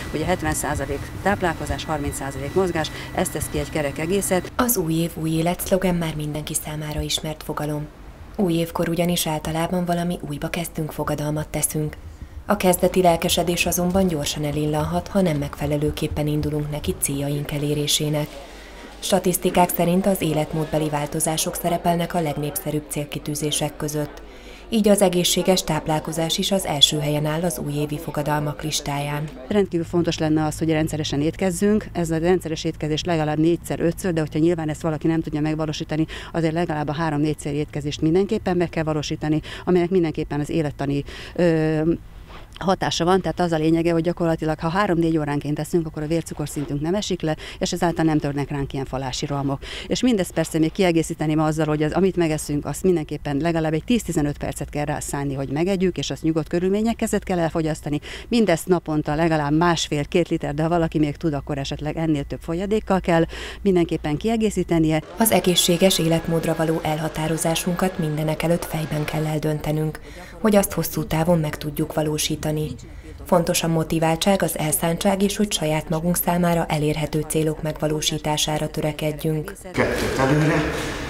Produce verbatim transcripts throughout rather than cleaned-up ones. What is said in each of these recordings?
ugye hetven százalék táplálkozás, harminc százalék mozgás, ez tesz ki egy kerek egészet. Az új év, új élet szlogen már mindenki számára ismert fogalom. Új évkor ugyanis általában valami újba kezdünk, fogadalmat teszünk. A kezdeti lelkesedés azonban gyorsan elillanhat, ha nem megfelelőképpen indulunk neki céljaink elérésének. Statisztikák szerint az életmódbeli változások szerepelnek a legnépszerűbb célkitűzések között. Így az egészséges táplálkozás is az első helyen áll az újévi fogadalmak listáján. Rendkívül fontos lenne az, hogy rendszeresen étkezzünk. Ez a rendszeres étkezés legalább négyszer, ötször, de hogyha nyilván ezt valaki nem tudja megvalósítani, azért legalább a három-négyszer étkezést mindenképpen meg kell valósítani, aminek mindenképpen az élettani ö, hatása van, tehát az a lényege, hogy gyakorlatilag, ha három-négy óránként eszünk, akkor a vércukorszintünk nem esik le, és ezáltal nem törnek ránk ilyen falási rohamok. És mindezt persze még kiegészíteném azzal, hogy az, amit megeszünk, azt mindenképpen legalább egy tíz-tizenöt percet kell rá szánni, hogy megegyük, és azt nyugodt körülmények között kell elfogyasztani. Mindezt naponta legalább másfél-két liter, de ha valaki még tud, akkor esetleg ennél több folyadékkal kell mindenképpen kiegészítenie. Az egészséges életmódra való elhatározásunkat mindenek előtt fejben kell eldöntenünk, hogy azt hosszú távon meg tudjuk valósítani. Fontos a motiváltság, az elszántság is, hogy saját magunk számára elérhető célok megvalósítására törekedjünk. Kettőt előre,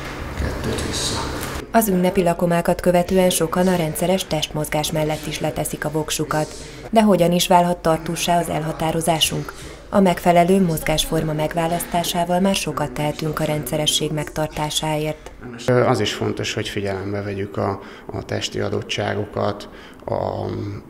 kettőt vissza. Az ünnepi lakomákat követően sokan a rendszeres testmozgás mellett is leteszik a voksukat. De hogyan is válhat tartóssá az elhatározásunk? A megfelelő mozgásforma megválasztásával már sokat tehetünk a rendszeresség megtartásáért. Az is fontos, hogy figyelembe vegyük a, a testi adottságokat, a,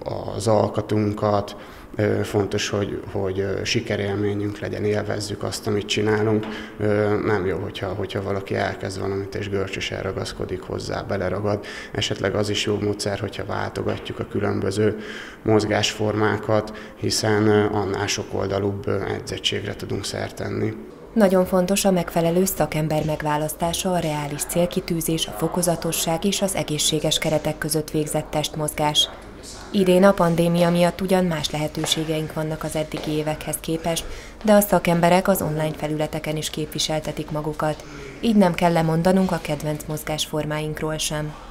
az alkatunkat. Fontos, hogy, hogy sikerélményünk legyen, élvezzük azt, amit csinálunk. Nem jó, hogyha, hogyha valaki elkezd valamit és görcsösen ragaszkodik hozzá, beleragad. Esetleg az is jó módszer, hogyha váltogatjuk a különböző mozgásformákat, hiszen annál sokoldalúbb edzettségre tudunk szert tenni. Nagyon fontos a megfelelő szakember megválasztása, a reális célkitűzés, a fokozatosság és az egészséges keretek között végzett testmozgás. Idén a pandémia miatt ugyan más lehetőségeink vannak az eddigi évekhez képest, de a szakemberek az online felületeken is képviseltetik magukat, így nem kell lemondanunk a kedvenc mozgásformáinkról sem.